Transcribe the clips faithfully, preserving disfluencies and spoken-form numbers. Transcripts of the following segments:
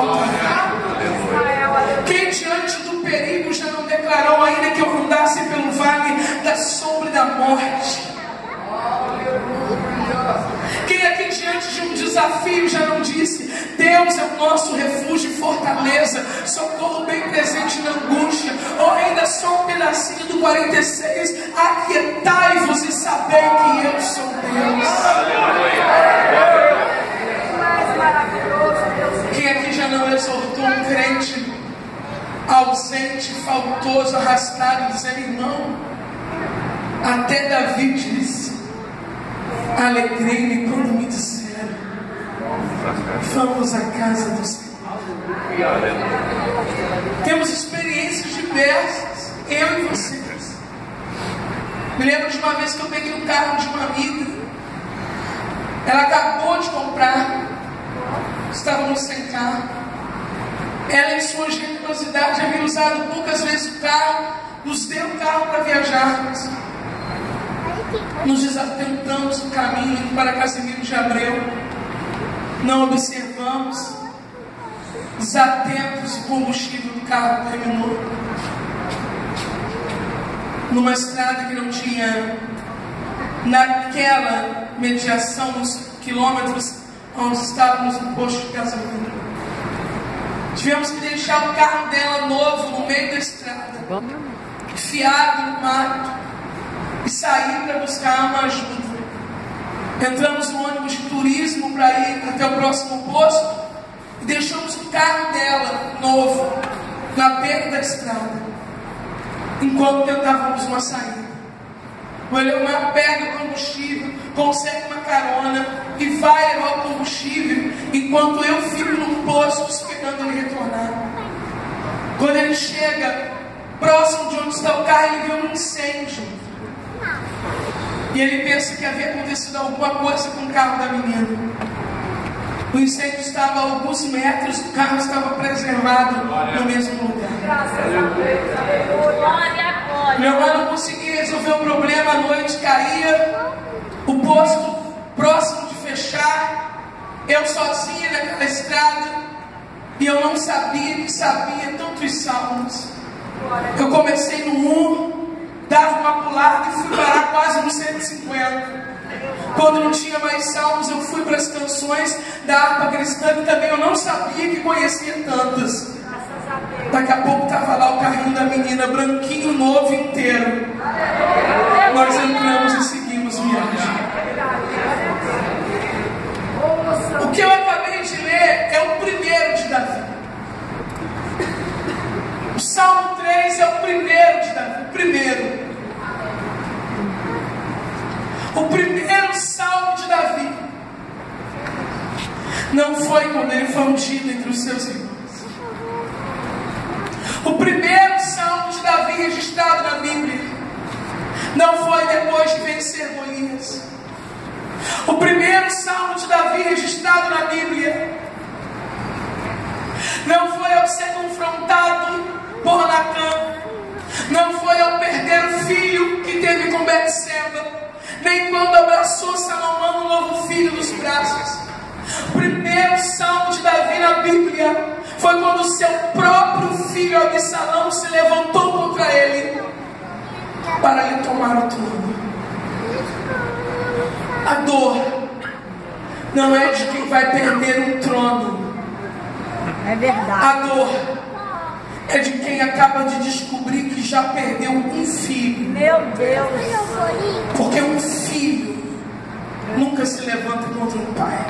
altar? Quem diante do perigo já não declarou, ainda que eu andasse pelo vale da sombra e da morte? Quem aqui diante de um desafio já não disse: Deus é o nosso refúgio e fortaleza, socorro bem presente na angústia? Ou ainda só um pedacinho do quarenta e seis: aquietai-vos e sabei que eu sou Deus. Quem aqui já não exortou um crente ausente, faltoso, arrastado, dizendo: irmão, até Davi disse: alegrei-me quando me disseram, vamos à casa do Senhor. Temos experiências diversas, eu e vocês. Me lembro de uma vez que eu peguei um carro de uma amiga. Ela acabou de comprar, estávamos sem carro. Ela, em sua generosidade, havia usado poucas vezes o carro, nos deu o carro para viajarmos. Nos desatentamos no caminho indo para Casimiro de Abreu. Não observamos, desatentos, o combustível do carro terminou. Numa estrada que não tinha, naquela mediação, nos quilômetros onde estávamos no posto de gasolina. Tivemos que deixar o carro dela novo no meio da estrada, enfiado no mato, e sair para buscar uma ajuda. Entramos no ônibus de turismo para ir até o próximo posto e deixamos o carro dela novo na beira da estrada, enquanto tentávamos uma saída. O Eleomar pega o combustível, consegue uma carona e vai levar o combustível, enquanto eu fico no posto esperando ele retornar. Quando ele chega próximo de onde está o carro, ele vê um incêndio. E ele pensa que havia acontecido alguma coisa com o carro da menina. O incêndio estava a alguns metros, o carro estava preservado no mesmo lugar. Meu irmão não conseguia resolver o problema, a noite caía, o posto próximo de fechar, eu sozinha naquela estrada, e eu não sabia que sabia tantos salmos. Eu comecei no um, dava uma pulada e fui parar quase no cento e cinquenta. Quando não tinha mais salmos, eu fui para as canções da harpa cristã, que também eu não sabia que conhecia tantas. Daqui a pouco estava lá o carrinho da menina, branquinho, novo, inteiro. Nós entramos e seguimos viagem. O que eu acabei de ler é o primeiro de Davi. O Salmo três é o primeiro de Davi, o primeiro. O primeiro salmo de Davi não foi quando ele foi ungido entre os seus irmãos. O primeiro salmo de Davi registrado na Bíblia não foi depois de vencer Golias. O primeiro salmo de Davi registrado na Bíblia não foi ao ser confrontado por Natã, não foi ao perder o filho que teve com Betseba, nem quando abraçou Salomão, o novo filho, nos braços. O primeiro salmo de Davi na Bíblia foi quando seu próprio filho Absalão se levantou contra ele para lhe tomar o trono. A dor não é de quem vai perder um trono. É verdade. A dor é de quem acaba de descobrir que já perdeu um filho. Meu Deus. Porque um filho nunca se levanta contra um pai.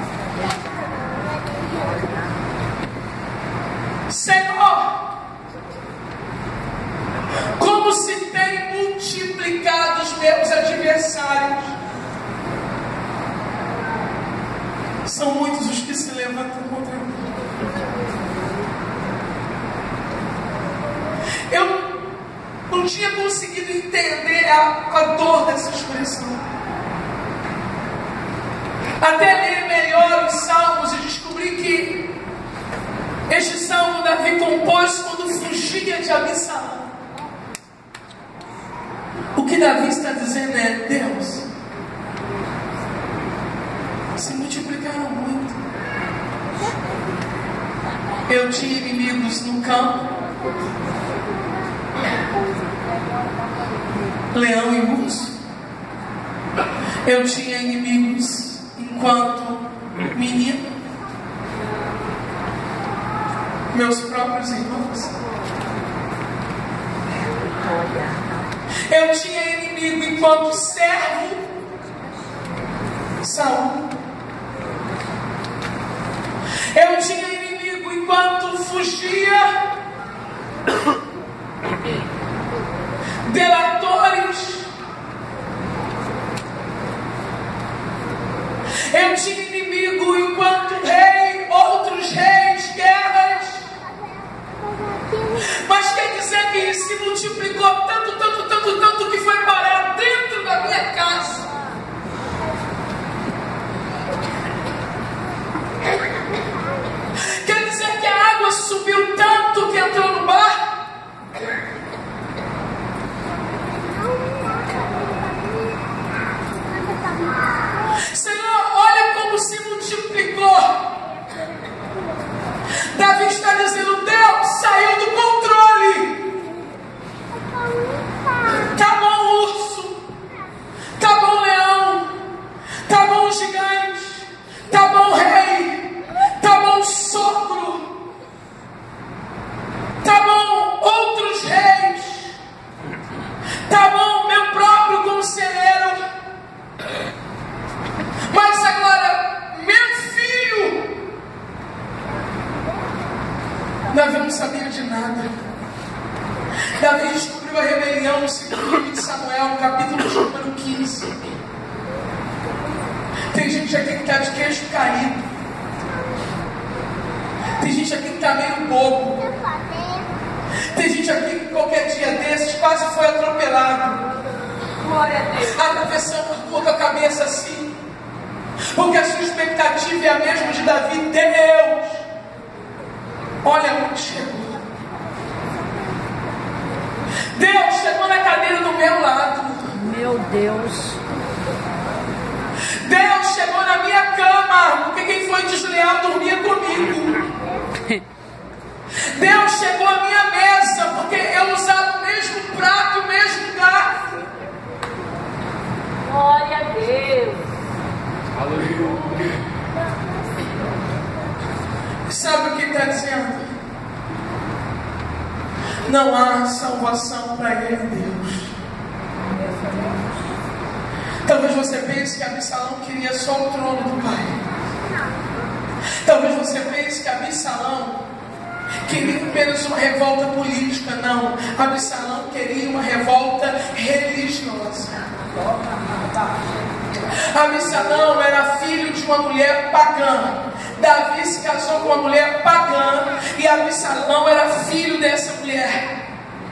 Senhor, como se tem multiplicado os meus adversários. São muitos os que se levantam contra mim. Eu não tinha conseguido entender a, a dor dessa expressão. Até ler melhor os salmos e descobri que este salmo Davi compôs quando fugia de Absalão. O que Davi está dizendo é: Deus, se multiplicaram muito, eu campo, leão e urso. Eu tinha inimigos enquanto menino, meus próprios irmãos. Eu tinha inimigo enquanto servo, Saul. Eu tinha inimigo enquanto fugia, delatores. Eu tinha inimigo enquanto rei, outros reis, guerras. Mas quer dizer que isso se multiplicou tanto, tanto, tanto, tanto que foi parar dentro da minha casa. Quer dizer que a água subiu tanto que entrou no bar. Senhor, olha como se multiplicou. Davi está dizendo: Deus saiu do controle. Tá bom urso, tá bom leão, tá bom gigante, tá bom rei, tá bom sogro, tá bom outros reis, tá bom meu próprio conselheiro. Mas agora, meu filho, Davi não sabia de nada. Davi descobriu a rebelião no segundo livro de Samuel, no capítulo número quinze. Tem gente aqui que está de queixo caído. Tem gente aqui que está meio bobo. Tem gente aqui que qualquer dia desses quase foi atropelado. Glória a Deus. Atravessando por a cabeça assim. Porque a sua expectativa é a mesma de Davi. Deus, olha onde chegou. Deus chegou na cadeira do meu lado. Meu Deus. Deus chegou na minha cama, porque quem foi desleal dormia comigo. Deus chegou à minha mesa, porque eu usava o mesmo prato, o mesmo garfo. Glória a Deus. Aleluia. Sabe o que está dizendo? Não há salvação para ele, Deus. Talvez você pense que Absalão queria só o trono do pai. Talvez você pense que Absalão queria apenas uma revolta política. Não, Absalão queria uma revolta religiosa. Absalão era filho de uma mulher pagã. Davi se casou com uma mulher pagã e Absalão era filho dessa mulher.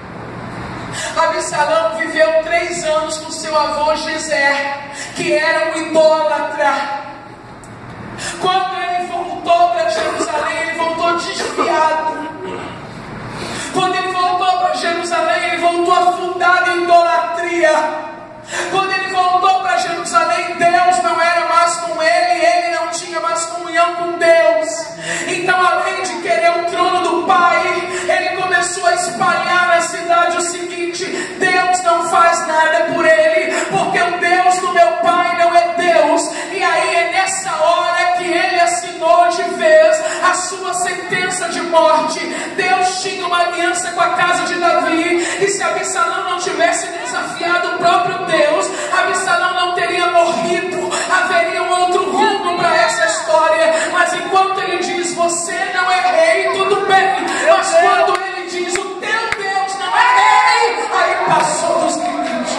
Absalão viveu três anos com seu avô Gezer, que era um idólatra. Quando ele voltou para Jerusalém, ele voltou desviado. Quando ele voltou para Jerusalém, ele voltou afundado em idolatria. Quando ele voltou para Jerusalém, Deus não era mais com ele, ele não tinha mais comunhão com Deus. Então, além de querer o trono do Pai, ele começou a espalhar na cidade o seguinte: Deus não faz nada por ele, porque o Deus do meu pai não é Deus. E aí é nessa hora que ele assinou de vez a sua sentença de morte. Deus tinha uma aliança com a casa de Davi, e se Absalão não tivesse desafiado o próprio Deus, Absalão não teria morrido. Haveria um outro rumo para essa história. Mas enquanto ele diz: você não é rei, tudo bem. Mas quando ele diz: o teu Deus não é rei, aí passou dos limites.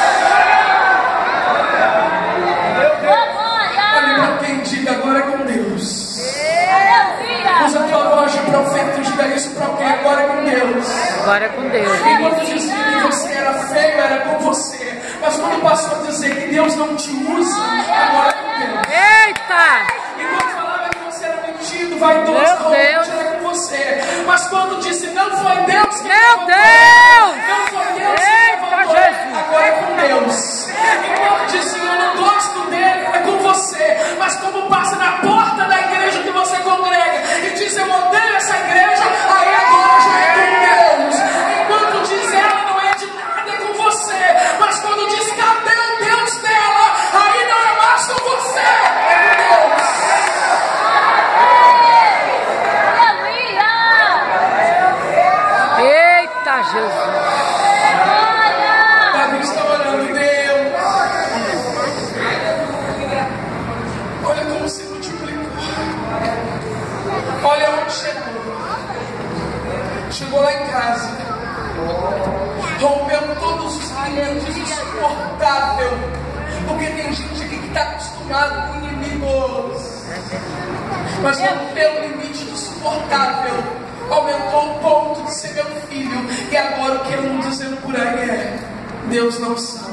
Olha para quem diga: agora é com Deus. Usa a tua voz de profeta e diga isso para alguém: agora é com Deus. Agora é com Deus. Enquanto dizia que você era feio, era com você. Mas quando passou a dizer que Deus não te usa, agora é com Deus. Eita! Enquanto falava que você era mentido, vaidoso, Meu arrogante, Deus. era com você. Mas quando disse: não foi Deus que Meu levantou, Deus! não foi Deus que Eita, levantou, Jesus! agora é com Deus. Enquanto disse: eu não gosto dele, é com você. Mas como passa na porta da igreja que você congrega e diz: eu odeio essa igreja, aí agora já é Davi está orando, Deus. Olha como se multiplicou. Olha onde chegou. Chegou lá em casa. Rompeu todos os limites, insuportável. Porque tem gente aqui que está acostumado com inimigos. Mas rompeu o limite do suportável. Aumentou o ponto de ser meu filho. E agora o que eu ando dizendo por aí é: Deus não sabe.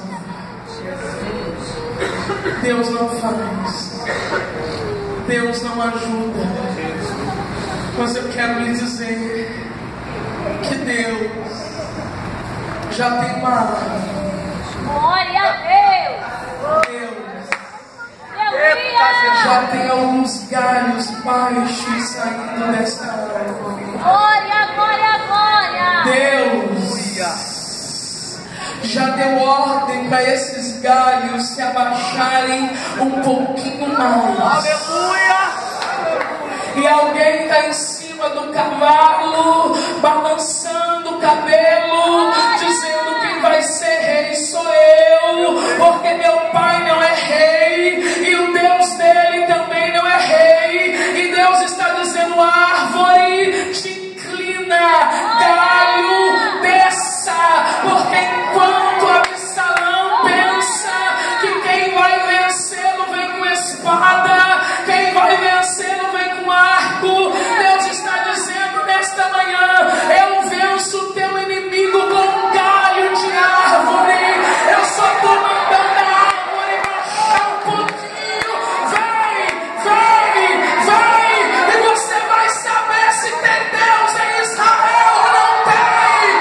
Deus não faz. Deus não ajuda. Mas eu quero lhe dizer que Deus já tem uma árvore. Glória a Deus. Deus Aleluia. já tem alguns galhos baixos saindo desta árvore. Glória, glória, glória. Deus já deu ordem para esses galhos se abaixarem um pouquinho mais. Aleluia! E alguém está em cima do cavalo, balançando o cabelo, dizendo: quem vai ser rei sou eu, porque meu pai não é rei, e o Deus dele também não é rei. E Deus está dizendo: árvore, te inclina, galho, desça, porque enquanto Absalão pensa que quem vai vencer não vem com espada, quem vai vencer não vem com arco, Deus está dizendo nesta manhã: eu venço o teu inimigo com um galho de árvore. Eu só estou mandando a árvore baixar um pouquinho. Vem, vem, vem, e você vai saber se tem Deus em Israel ou não tem.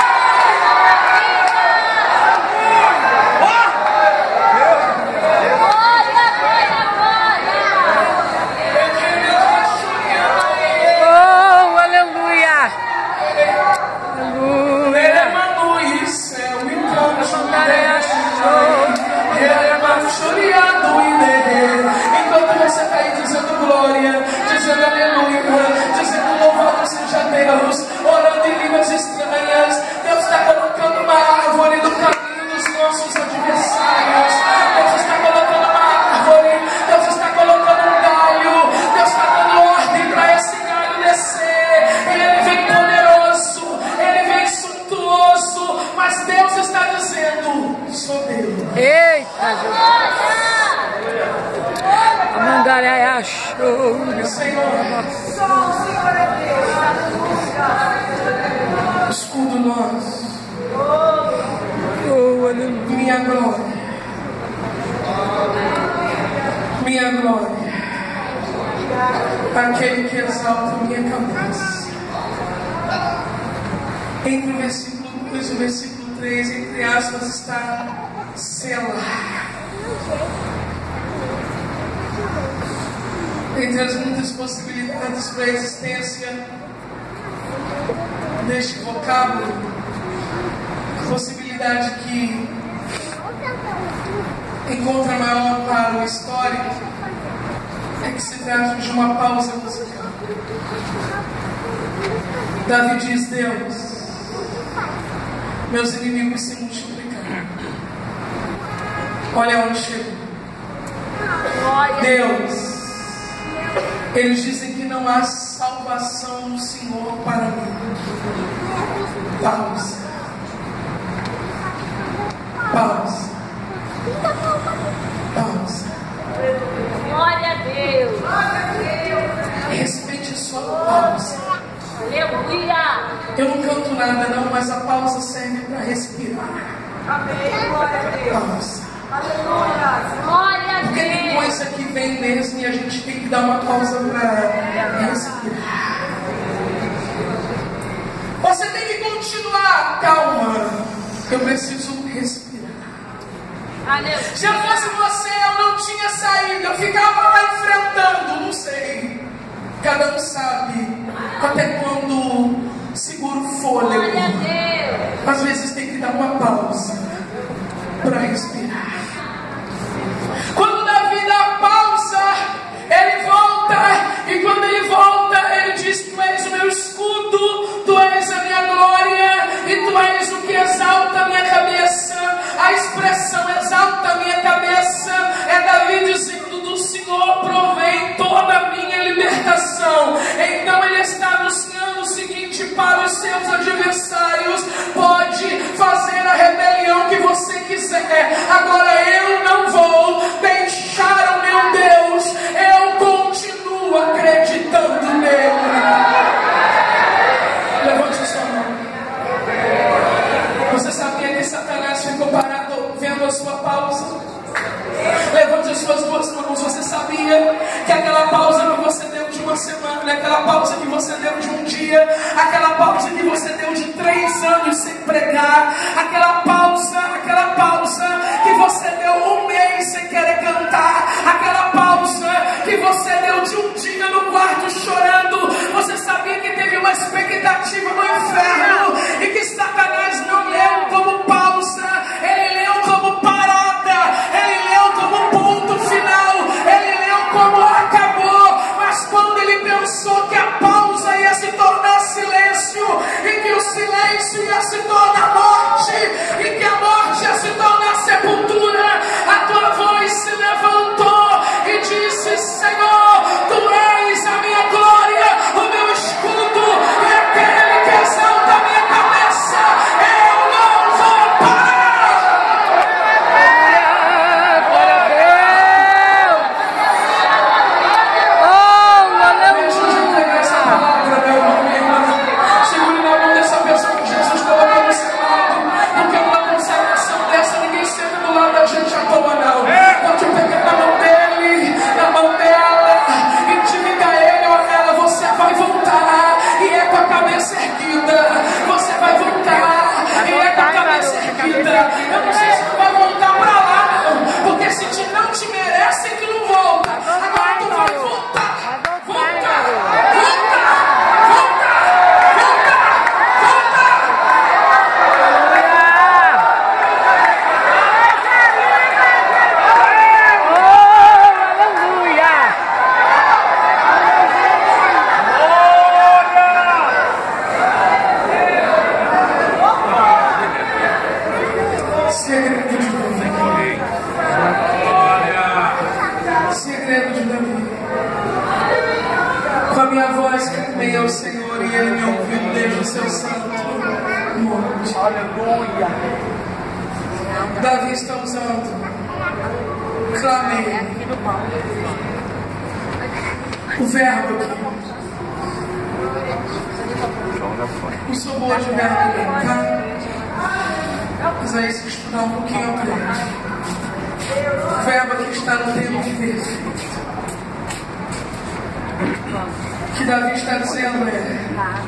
Glória, glória, glória. Oh, aleluia. Aleluia. Enquanto você está aí dizendo glória, dizendo aleluia, dizendo louvado seja Deus, orando em línguas estranhas, Deus está colocando uma árvore no caminho dos nossos adversários. Deus está colocando uma árvore, Deus está colocando um galho, Deus está dando ordem para esse galho descer. E ele vem poderoso, ele vem suntuoso, mas Deus está dizendo: sou Deus. Eita, Jesus. Mandaré show. Senhor, escudo nós, Oh, aleluia. minha glória, minha glória, aquele que exalta minha cabeça. Entre o versículo dois e o versículo três, entre aspas, está Selah. Entre as muitas possibilidades para a existência deste vocábulo, a possibilidade que encontra maior para o histórico é que se trata de uma pausa musical. Davi diz: Deus, meus inimigos se multiplicaram. Olha onde chegou. Deus, eles dizem que não há salvação no Senhor para mim. Pausa. Pausa. Pausa. Glória a Deus. Respeite a sua pausa. Aleluia. Eu não canto nada não, mas a pausa serve para respirar. Amém. Glória a Deus. Pausa. Glória a Porque tem Deus. coisa que vem mesmo e a gente tem que dar uma pausa para respirar. Você tem que continuar. Calma. Eu preciso respirar. Aleluia. Se eu fosse você, eu não tinha saído. Eu ficava lá enfrentando. Não sei. Cada um sabe até quando segura o Glória a fôlego. Deus. Às vezes tem que dar uma pausa para respirar. Quando Davi dá a pausa, ele volta. E quando ele volta, ele diz: tu és o meu escudo, tu és a minha glória, e tu és o expressão exalta a minha cabeça é Davi dizendo: do Senhor provém toda a minha libertação. Então ele está anunciando o seguinte para os seus adversários: pode fazer a rebelião que você quiser, agora eu não vou deixar o meu Deus, eu continuo acreditando nele. Levante sua mão. Você sabia que Satanás ficou parado vendo a sua pausa? Levante as suas duas mãos. Você sabia que aquela pausa que você deu de uma semana, aquela pausa que você deu de um dia, aquela pausa que você deu de três anos sem pregar, aquela pausa, aquela pausa que você deu um mês sem querer cantar, aquela pausa que você deu de um dia no quarto chorando, você sabia que teve uma expectativa no inferno e que Satanás não leu como pausa, ele leu como parada, ele leu como ponto final, ele leu como acabou. Mas quando ele pensou que a pausa ia se tornar silêncio, e que o silêncio ia se tornar morte, e que a morte ia se tornar sepultura, a tua voz se levantou e disse: Senhor, tu és a minha glória, o meu escudo e aquele que exalta a minha cabeça. Eu não vou parar. Glória a Deus! Oh, Deixa eu te entregar essa palavra, meu irmão, minha irmã. Segure na mão dessa pessoa que Jesus colocou no seu lado, porque uma consagração dessa ninguém senta do lado da gente à toa, não. Pode pegar na mão dele, na mão dela, e diga a ele ou a ela: você vai voltar, e é com a cabeça erguida. Você vai voltar, e é com a cabeça erguida. Eu não sei se tu vai voltar pra lá, não, porque se te, não te merecem, tu não volta. Agora tu vai voltar. Volta, volta, volta, volta, volta. Oh, aleluia! Segredo de Davi. Segredo de Davi. Com a minha voz clamei ao Senhor e Ele me ouviu desde o seu santo monte. Aleluia. Davi está usando clamei. O verbo aqui. Não sou boa de verbo, tá? Mas aí se estudar um pouquinho aprende. O verbo aqui está no tempo perfeito. O que Davi está dizendo é: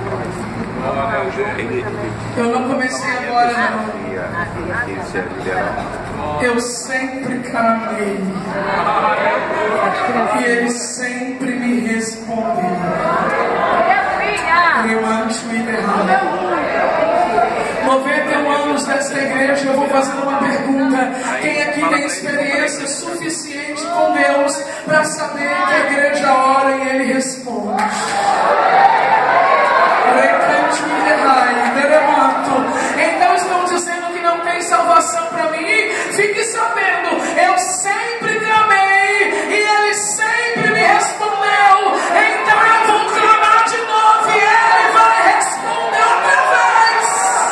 eu não comecei agora, não. Eu sempre clamei e Ele sempre me respondeu. noventa e um anos desta igreja, eu vou fazer uma pergunta: quem aqui tem experiência suficiente com Deus para saber que a igreja ora e Ele responde? Então estão dizendo que não tem salvação para mim? Fique sabendo, eu sempre clamei e Ele sempre me respondeu. Então eu vou clamar de novo e Ele vai responder outra vez.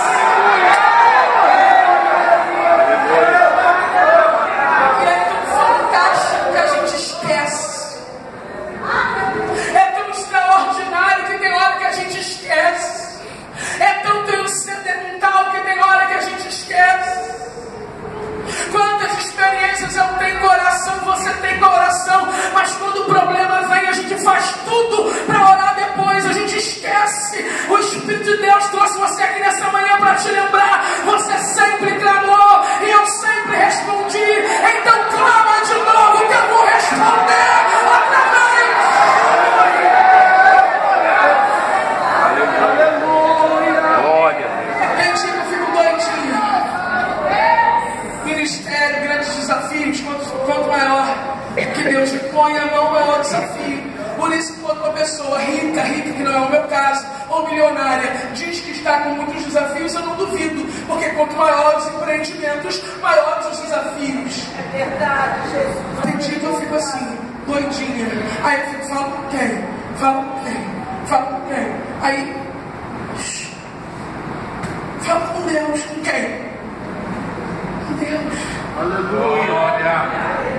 E é tão fantástico que a gente esquece. É tão extraordinário que tem hora que a gente esquece. É tão transcendental que tem hora que a gente esquece. Quantas experiências eu tenho com oração, você tem com oração, mas quando o problema vem, a gente faz tudo para orar depois, a gente esquece. O Espírito de Deus trouxe você aqui nessa manhã para te lembrar: você sempre clamou e eu sempre respondi. Então clama de novo que eu vou responder outra vez. Mendigo, eu fico doidinho. Ministério, grandes desafios. Quanto, quanto maior que Deus me põe a mão, maior desafio. Por isso, quando uma pessoa rica, rica que não é o meu caso, ou milionária, diz que está com muitos desafios, eu não duvido. Porque quanto maiores os empreendimentos, maiores os desafios. É verdade, Jesus. Tem dia que eu fico assim, doidinha. Aí eu fico, fala com quem? Fala com quem? Fala com quem? Aí, shh, fala com Deus. Com quem? Com Deus. Aleluia.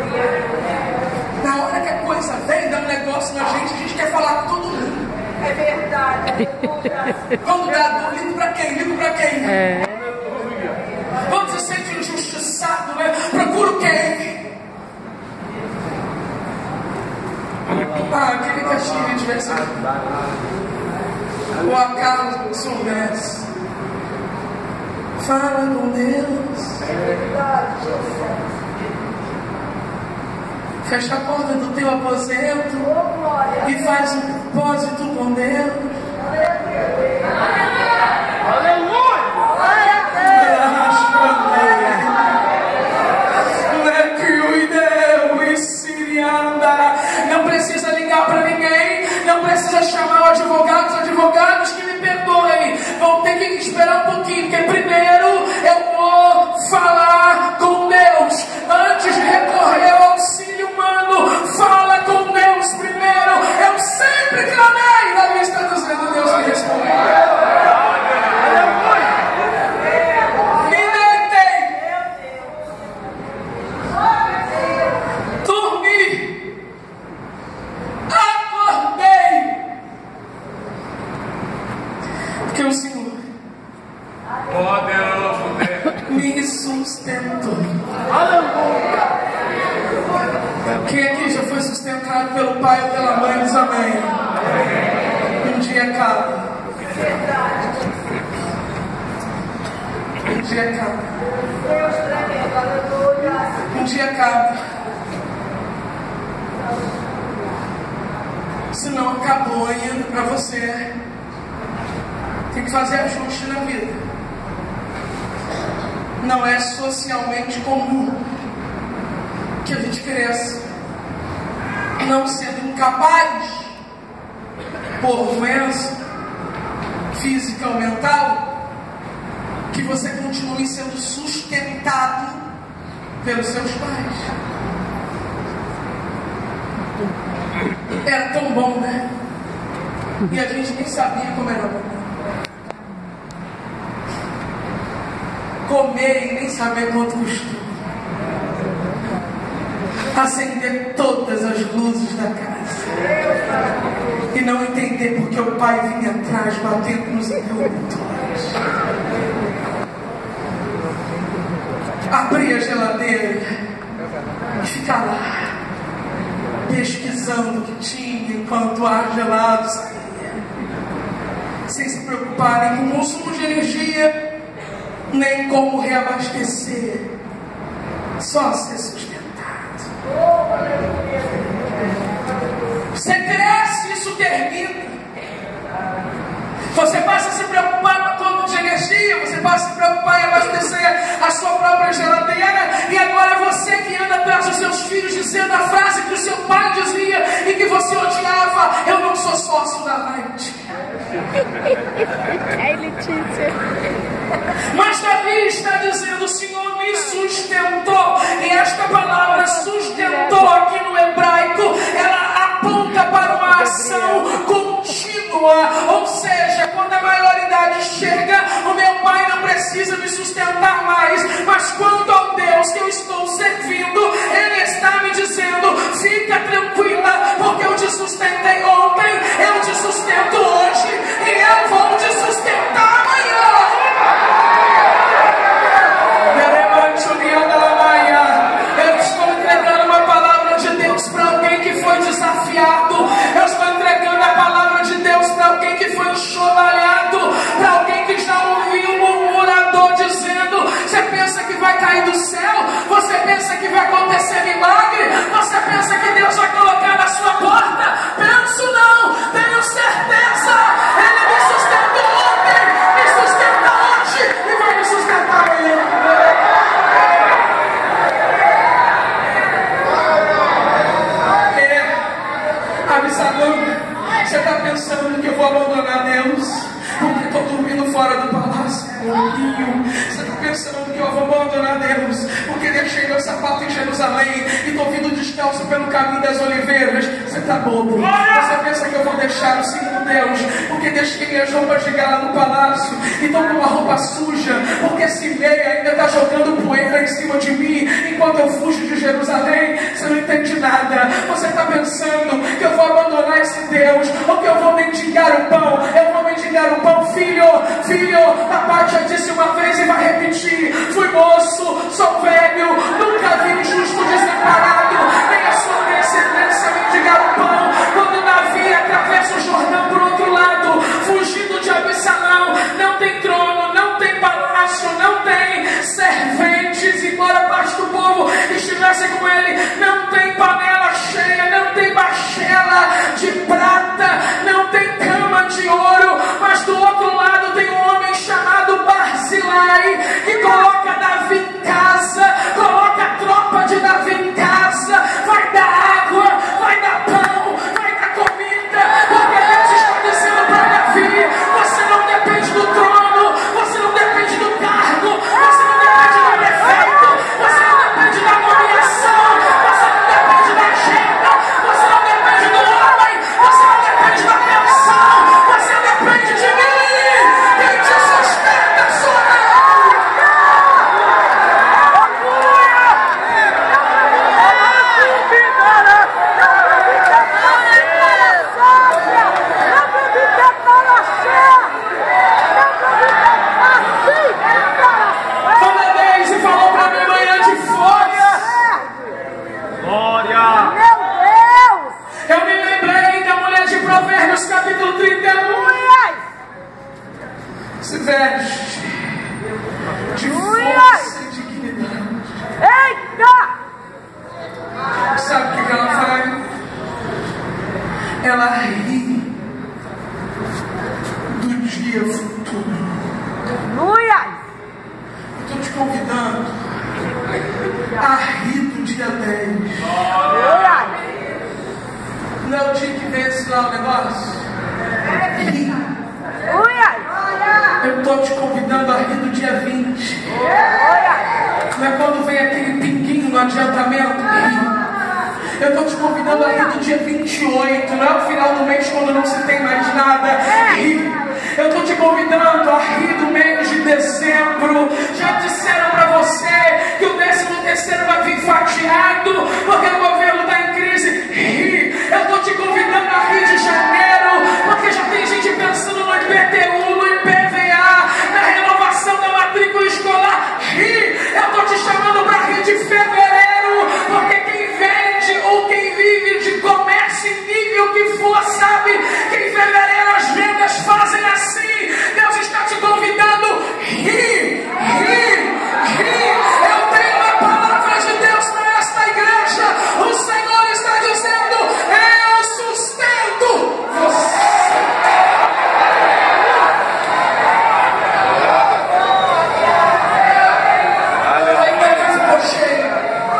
Na hora que a coisa vem, dá um negócio na gente, a gente quer falar com todo mundo. É verdade, aleluia. Quando dá dor, ligo pra quem? Ligo pra quem? É. Quando se sente injustiçado, né? Procuro quem? Ah, queria que a Chile tivesse aqui. Ou a Carla soubesse. Fala com Deus. É verdade, Jesus. Fecha a porta do teu aposento Oh, glória. e faz um propósito com Deus. Não precisa ligar para ninguém, não precisa chamar o advogado, os advogados que me perdoem, vão ter que esperar um pouquinho, porque primeiro eu vou falar com Deus, antes de recorrer ao auxílio humano, fala com Deus primeiro. Eu sempre clamei, na minha está dizendo, Deus me respondeu. Porque o Senhor me sustentou. Quem aqui já foi sustentado pelo pai ou pela mãe, diz amém. Um dia acaba. Um dia acaba. Deus tremendo, aleluia. Um dia acaba. Se não acabou ainda para você, tem que fazer ajuste na vida. Não é socialmente comum que a gente cresça não sendo incapaz, por doença física ou mental, que você continue sendo sustentado pelos seus pais. Era tão bom, né? E a gente nem sabia como era bom. Comer e nem saber quanto custou. Acender todas as luzes da casa. E não entender porque o pai vinha atrás batendo nos interruptores. Abrir a geladeira e ficar lá pesquisando o que tinha enquanto o ar gelado saía, sem se preocuparem com o consumo de energia, nem como reabastecer, só ser sustentado. Você cresce, isso termina. Você passa a se preocupar com a conta de energia, você passa a se preocupar em abastecer a sua própria geladeira, e agora é você que anda atrás dos seus filhos dizendo a frase que o seu pai dizia e que você odiava: eu não sou sócio da Light. Ai, Letícia. Mas Davi está dizendo: o Senhor me sustentou. E esta palavra sustentou aqui no hebraico, ela aponta para uma ação contínua. Ou seja, quando a maioridade chega, o meu pai não precisa me sustentar mais. Mas quanto ao Deus que eu estou servindo, Ele está me dizendo: fica tranquila, porque eu te sustentei ontem, eu te sustento hoje e eu vou te sustentar amanhã. Eu estou entregando uma palavra de Deus para alguém que foi desafiado. Eu estou entregando a palavra de Deus para alguém que foi enxovalhado, para alguém que já ouviu um murmurador dizendo: você pensa que vai cair do céu? Você pensa que vai acontecer milagre? Você pensa que Deus vai colocar na sua porta? Penso não, tenho certeza meu sapato em Jerusalém e estou vindo descalço pelo caminho das oliveiras. Você está bobo. Você pensa que eu vou deixar o Senhor Deus porque deixei minhas roupas de gala no palácio e estou com uma roupa suja porque esse meia ainda está jogando poeira em cima de mim enquanto eu fujo de Jerusalém? Você não entende nada. Você está pensando que eu vou abandonar esse Deus ou que eu vou mendigar o pão? Eu vou mendigar o pão, filho, filho. Papai já disse uma vez e vai repetir: fui moço, sou velho, nunca vi um justo desamparado, nem a sua descendência mendigar o pão. Quando Davi atravessa o Jordão por outro lado, fugindo de Absalão, não tem trono, não tem palácio, não tem serventes, embora parte do povo estivesse com ele, não tem panela cheia, não tem bachela de prata, não tem cama de ouro, mas do outro lado tem um homem chamado Barzilai, que coloca Davi em casa, coloca a tropa de Davi em casa, vai dar água, vai dar pão, vai dar comida, porque Deus está dizendo para Davi: você não depende do trono, você não depende do cargo, você não depende do prefeito, você não depende da nomeação, você não depende da agenda, você não depende do homem, você não depende da pensão, você depende de mim. Quem te sustenta sou eu. Quando a Deise falou para mim manhã de folha, Glória. eu me lembrei da mulher de Provérbios capítulo trinta e um. Se veste de força e dignidade. Sabe o que que ela faz? Ela ri do dia futuro. Estou te convidando a rir do dia dez. Não é o dia que vence lá o negócio? Ri. Eu estou te convidando a rir do dia vinte. Não é quando vem aquele pinguinho no adiantamento? Ri. Eu estou te convidando a rir do dia vinte e oito. Não é o final do mês quando não se tem mais nada. Ri. Eu estou te convidando a rir do mês de dezembro. Já disseram para você que o décimo terceiro vai vir fatiado porque o governo está em crise. Ri. Eu estou te convidando a rir de janeiro porque já tem gente pensando no I P T U, no I P V A, na renovação da matrícula escolar. Ri. Eu estou te chamando para rir de fevereiro porque quem vende ou quem vive de comércio em nível que for sabe que em fevereiro as vendas fazem assim. Deus está te convidando. Ri, ri, ri. Eu tenho a palavra de Deus para esta igreja. O Senhor está dizendo: eu sustento você. Ainda ficou cheio.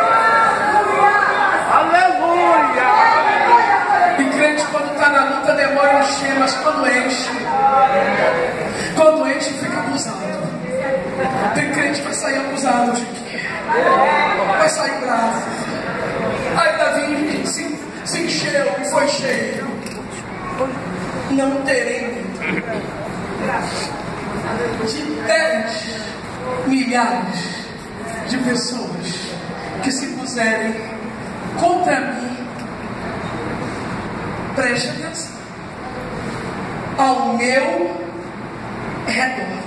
Aleluia. E crente, quando está na luta, demora a encher, mas quando enche, quando enche, fica abusado. Tem crente que vai sair abusado de quê? Vai sair bravo. Aí Davi se, se encheu e foi cheio. Não terei de dez milhares de pessoas que se puserem contra mim. Preste atenção. Ao meu redor.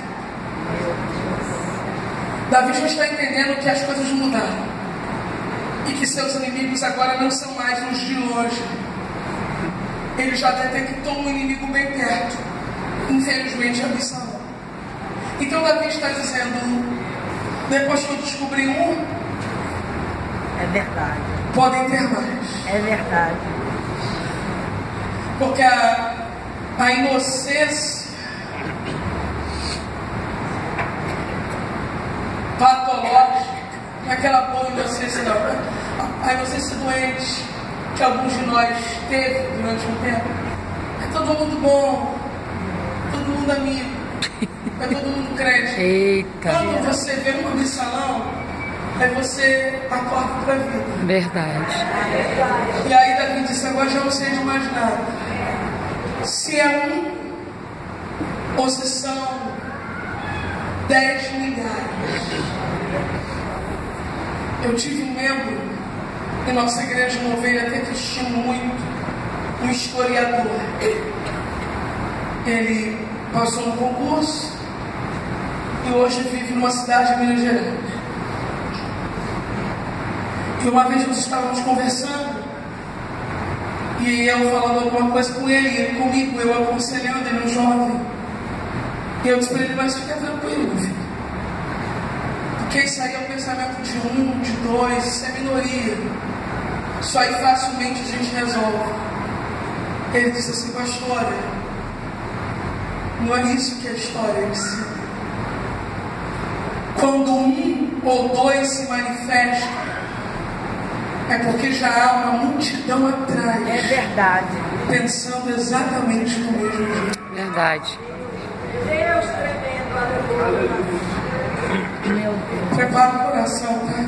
Davi já está entendendo que as coisas mudaram e que seus inimigos agora não são mais os de hoje. Ele já detectou um inimigo bem perto, infelizmente Absalão. Então Davi está dizendo: depois que eu descobri um, É verdade. podem ter mais. É verdade. Porque a, a inocência patológica, não é aquela boa inocência, não. A, a inocência doente que alguns de nós teve durante um tempo. É todo mundo bom, todo mundo amigo, é todo mundo crente. Eita. Quando você vê um Absalão, Aí você acorda para a vida. Verdade. E aí Davi disse, agora já não sei de mais nada. Se é um ou se são dez milhares. Eu tive um membro em nossa igreja, uma ovelha até que estimo muito, um historiador. Ele passou no concurso e hoje vive numa cidade de Minas Gerais. E uma vez nós estávamos conversando e eu falando alguma coisa com ele, ele comigo, eu aconselhando ele, um jovem. E eu disse para ele, mas fica tranquilo, filho. Porque isso aí é um pensamento de um, de dois, isso é minoria. Isso aí facilmente a gente resolve. Ele disse assim, pastor, não é isso que é a história ensina. Quando um ou dois se manifestam, é porque já há uma multidão atrás. É verdade. Pensando exatamente do mesmo jeito. Verdade. Deus tremendo, aleluia. Meu Deus. Prepara o coração, tá?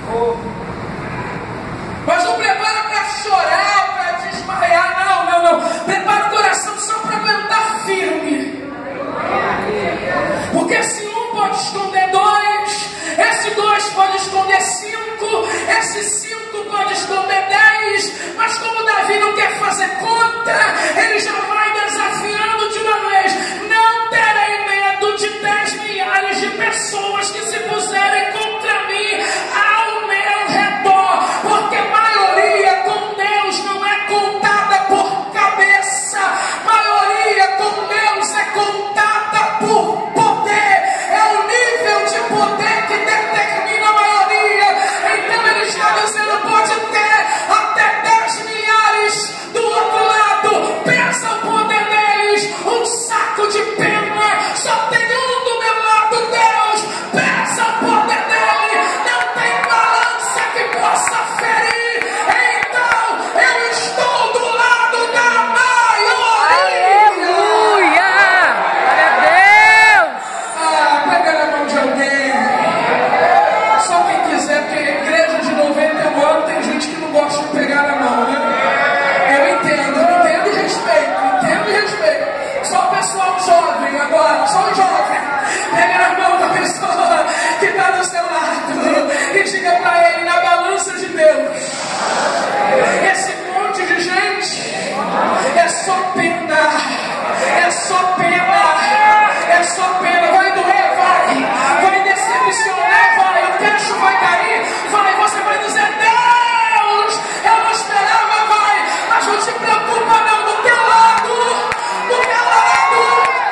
Mas não prepara para chorar, para desmaiar, não, não, não. Prepara o coração só para aguentar firme. Porque se um pode esconder dois, esse dois pode esconder cinco, esse cinco pode esconder dez, mas como Davi não quer fazer conta, ele já vai desafiando de uma vez. Não terei medo de dez milhares de pessoas que se puserem contra mim ao meu redor, porque a maioria com Deus não é contada por cabeça, a maioria com Deus é contada por poder, é o nível de poder que determina a maioria. Então ele está dizendo, pode ter até dez milhares do outro lado, pensa o poder deles, um saco de pena, só tem um do meu lado, Deus, pensa o poder dele, não tem balança que possa ferir, então eu estou do lado da maioria. Aleluia! Glória a Deus! Ah, pega na mão de alguém. Só quem quiser, porque igreja de noventa e um anos tem gente que não gosta de pegar na mão, né? Eu entendo, eu entendo e respeito, entendo e respeito. Só o pessoal jovem agora, só o jovem. Pega na mão da pessoa que está do seu lado e diga para ele, na balança de Deus, esse monte de gente é só pena, é só pena, é só pena. Vai doer, vai, vai decepcionar, vai, o techo vai cair, vai, você vai dizer, Deus, eu não esperava, vai, mas não te preocupa não, do teu lado, do teu lado.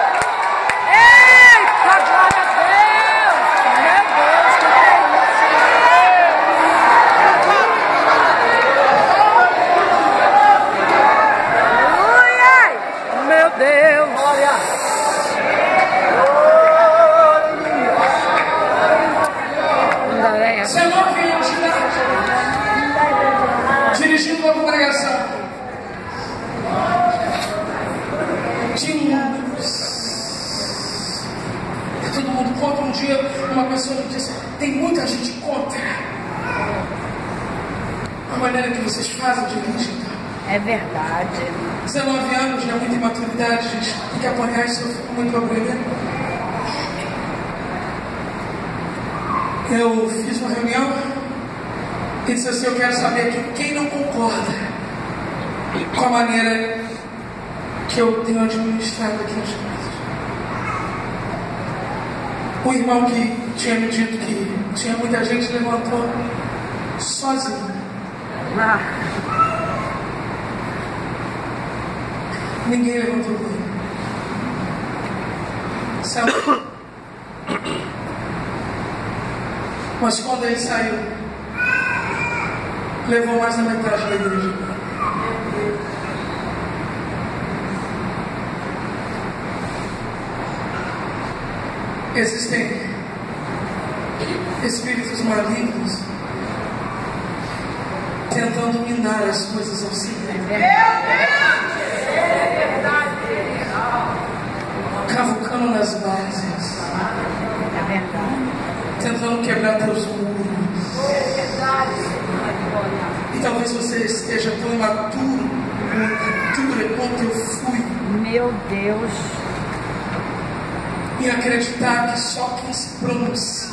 Eita, glória a Deus! Meu Deus, que é isso? Aleluia! Meu Deus! Glória! dezenove anos de idade, dirigindo uma congregação. Tinha e todo mundo contra. Um dia uma pessoa me disse, tem muita gente contra a maneira que vocês fazem de dirigir. É verdade. dezenove anos, já muita imaturidade, gente. Tem que apanhar, isso eu fico muito aprendendo. Eu fiz uma reunião e disse assim, eu quero saber aqui quem não concorda com a maneira que eu tenho administrado aqui nas coisas. O irmão que tinha me dito que tinha muita gente levantou sozinho. Ah, Ninguém levantou o dedo. Sabe? Mas quando ele saiu, levou mais da metade da igreja. Existem espíritos malignos tentando minar as coisas ao seu cavucando nas bases, é verdade. tentando quebrar teus muros, E talvez você esteja tão imaturo, imatura quanto eu fui. Meu Deus. E acreditar que só quem se pronuncia,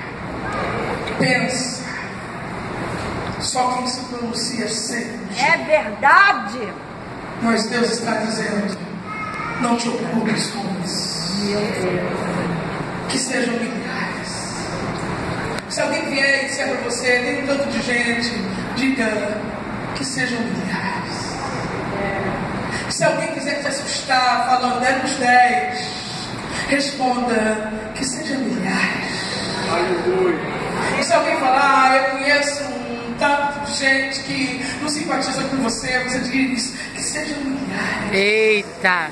pensa, só quem se pronuncia sente. É verdade. Mas Deus está dizendo: não te ocupes com isso. Meu Deus. Que sejam milhares. Se alguém vier e disser para você, tem um tanto de gente, diga que sejam milhares. Se alguém quiser te assustar falando é nos dez, responda que sejam milhares. Aleluia. E se alguém falar, ah, eu conheço um tanto de gente que não simpatiza com você, você diz que sejam milhares. Eita.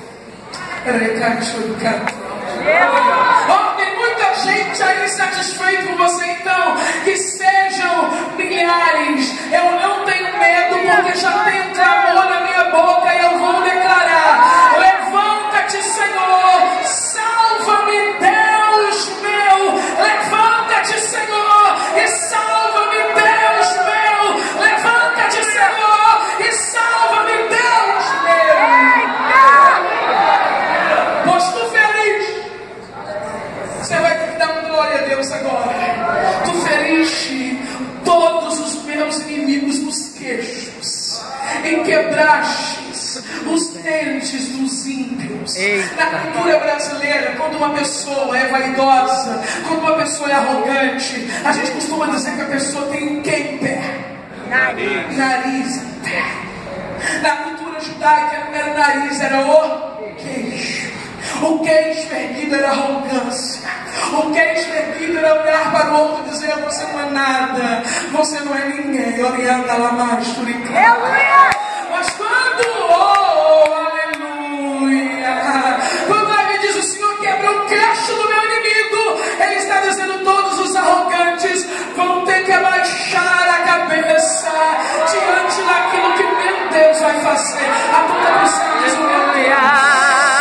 Oh, tem muita gente aí insatisfeita com você, então que sejam milhares. Eu não tenho medo, porque já tem um clamor na minha boca e eu vou declarar: levanta-te, Senhor, salva-me, Deus meu. Levanta-te, Senhor, e salva-me, Deus meu. Levanta-te, Senhor, e salva-me, Deus meu. Pois tu feliz, você vai ter que dar uma glória a Deus agora. Tu feriste todos os meus inimigos nos queixos e quebrastes os dentes dos ímpios. Eita. Na cultura brasileira, quando uma pessoa é vaidosa, quando uma pessoa é arrogante, a gente costuma dizer que a pessoa tem o que em pé? Nariz. Nariz em pé. Na cultura judaica não era o nariz, era o queixo. O queixo erguido era arrogância. O queixo erguido era olhar para o outro e dizer: você não é nada, você não é ninguém. Orianda lá mais, mas quando, oh, aleluia, quando Davi diz: o Senhor quebrou o queixo do meu inimigo, ele está dizendo: todos os arrogantes vão ter que abaixar a cabeça diante daquilo que meu Deus vai fazer. A tua missão diz: o meu Deus.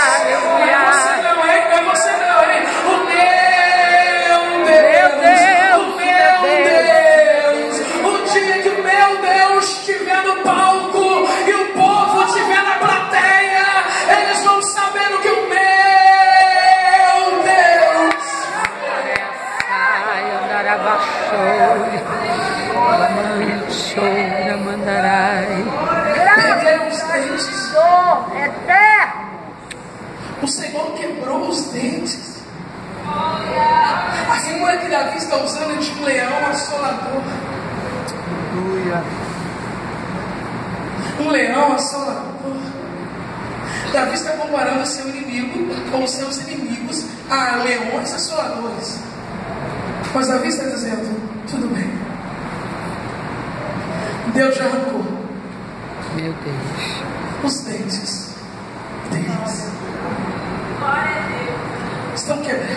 O Senhor quebrou os dentes. A figura que Davi está usando é de um leão assolador. Um leão assolador. Davi está comparando o seu inimigo com os seus inimigos a leões assoladores. Mas Davi está dizendo: tudo bem, Deus já arrancou, meu Deus, os dentes deles estão quebrados.